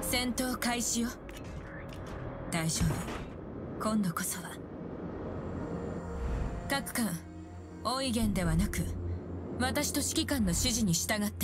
戦闘開始よ。大丈夫、今度こそは。各艦、オイゲンではなく私と指揮官の指示に従って。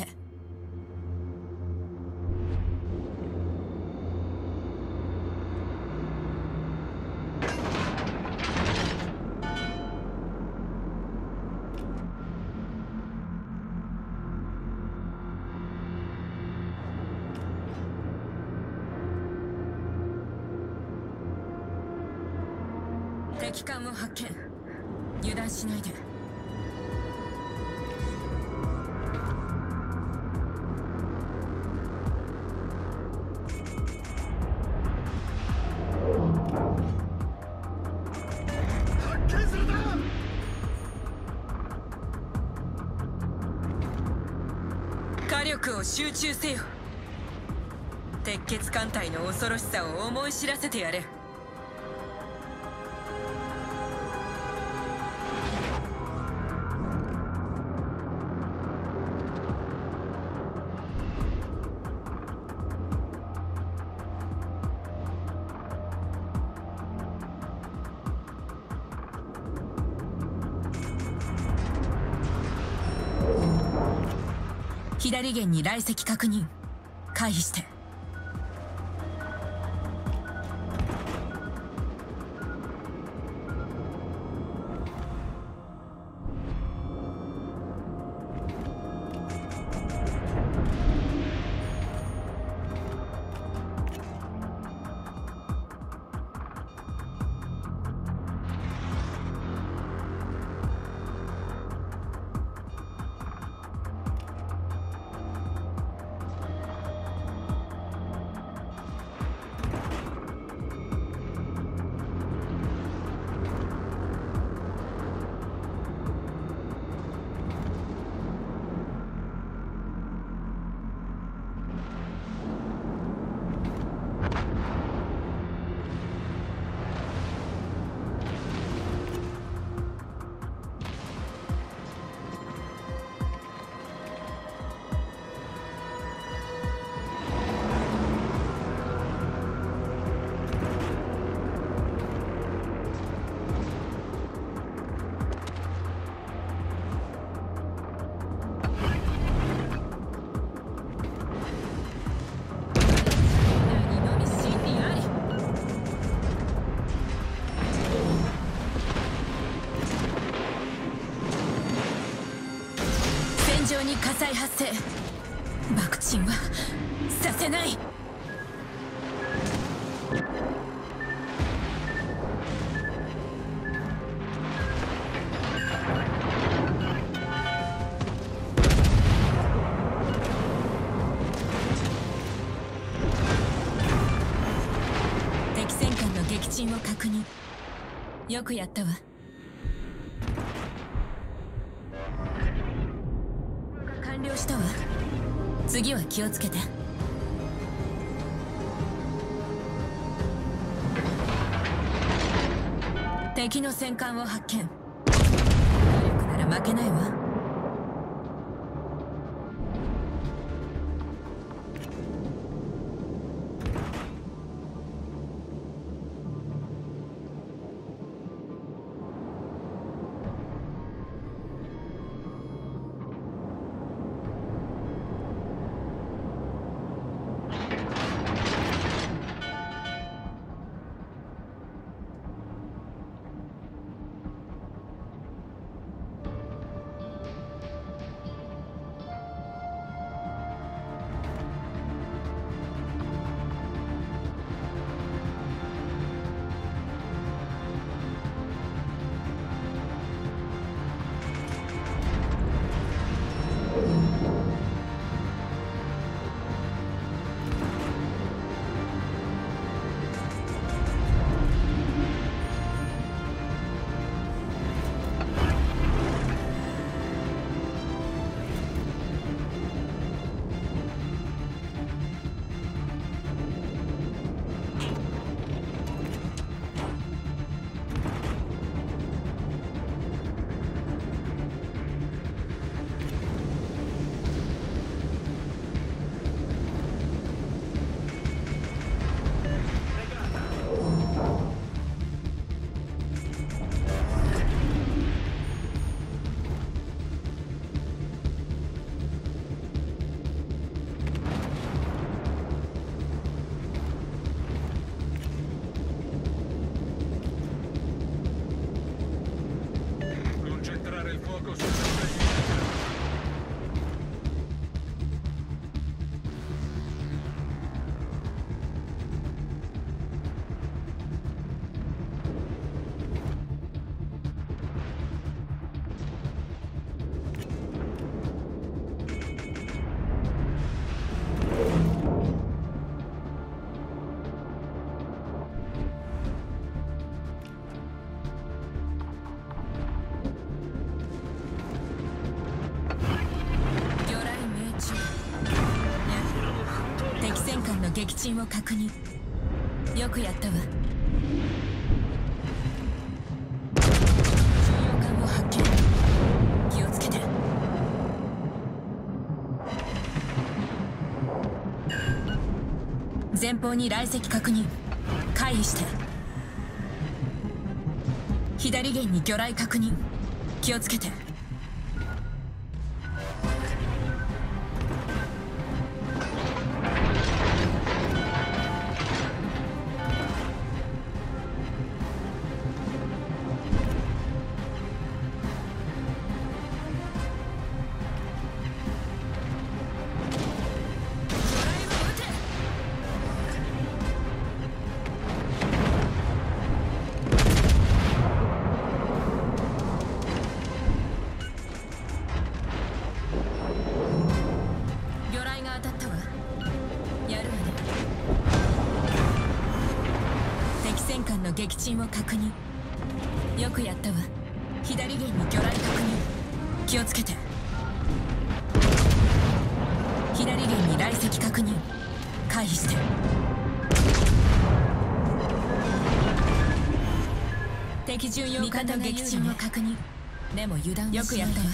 敵艦を発見。油断しないで。 発見された。 火力を集中せよ。鉄血艦隊の恐ろしさを思い知らせてやれ。左舷に来席確認。回避して。戦場に火災発生。爆沈はさせない。敵戦艦の撃沈を確認。よくやったわ。完了したわ。次は気をつけて。敵の戦艦を発見。火力なら負けないわ。 鎮を確認。よくやったわ。重要艦を発見。気をつけて。前方に来石確認。回避して。左舷に魚雷確認。気をつけて。戦艦の撃沈を確認。よくやったわ。左舷に魚雷確認。気をつけて。左舷に来石確認。回避して。敵巡洋艦の撃沈を確認。でも油断はしない。よくやったわ。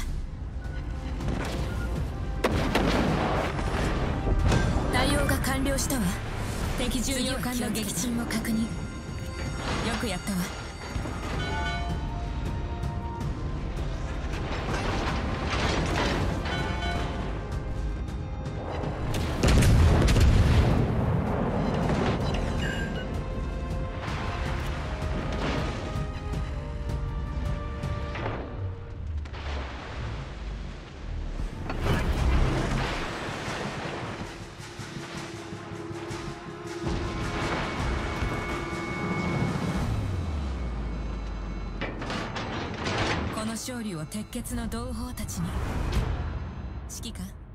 対応が完了したわ。敵巡洋艦の撃沈を確認。よくやったわ。勝利を鉄血の同胞たちに。指揮官。